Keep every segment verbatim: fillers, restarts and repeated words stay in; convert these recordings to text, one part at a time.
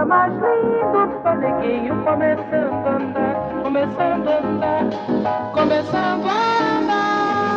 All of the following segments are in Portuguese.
Coisa mais linda, paneguinho começando a andar, começando a andar, começando a andar.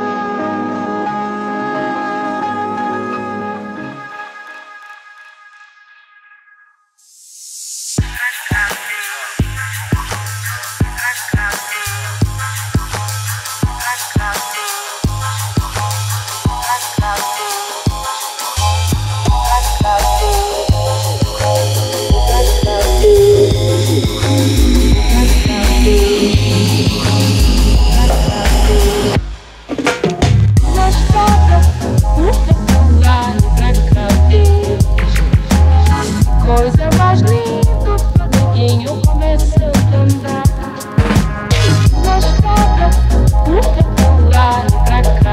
Coisa mais linda, paneguinho começando a andar. Na estrada, um lá e pra cá.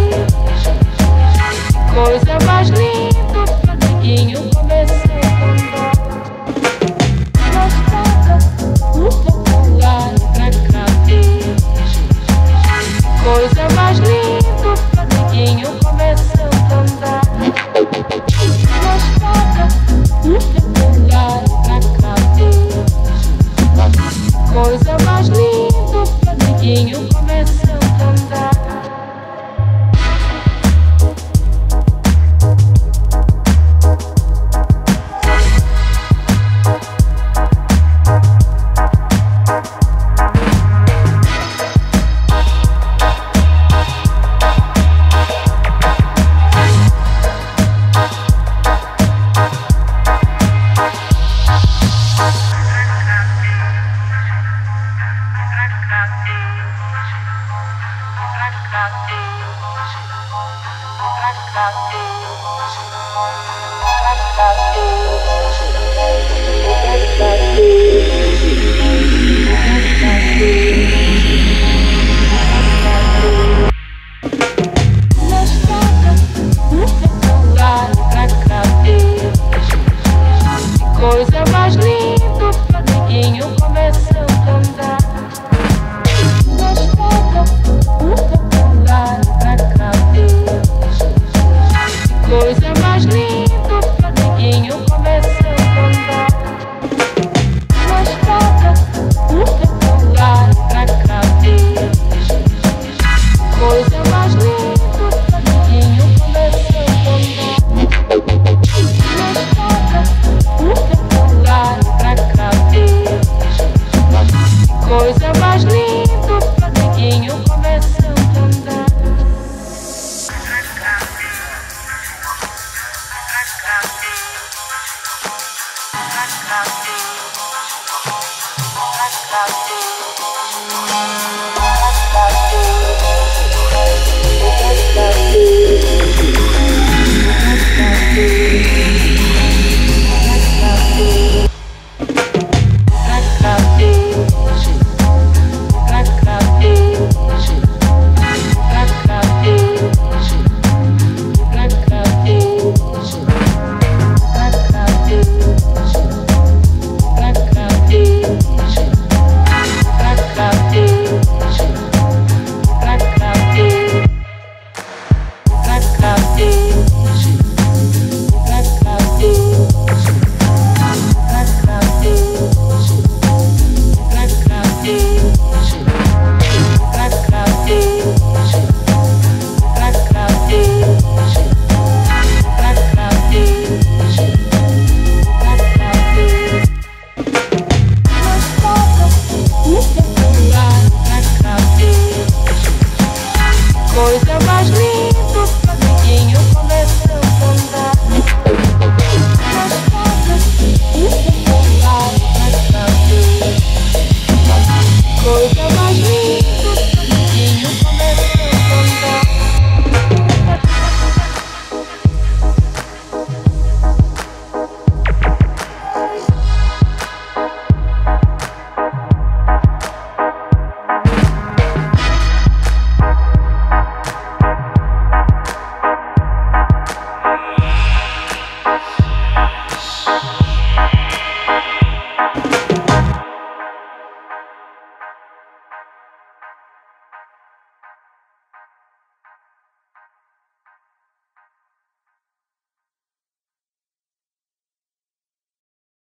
Coisa mais linda, paneguinho começando a andar. Na estrada, um lá e pra cá. Coisa mais linda, paneguinho começando a andar. Na estrada, um lá e pra cá. Coisa mais linda, paneguinho começando a andar. Coisa mais linda, paneguinho começando a andar. Na estrada, um lá e pra cá. Coisa mais linda, paneguinho começando a andar. Na estrada, um lá e pra cá. Coisa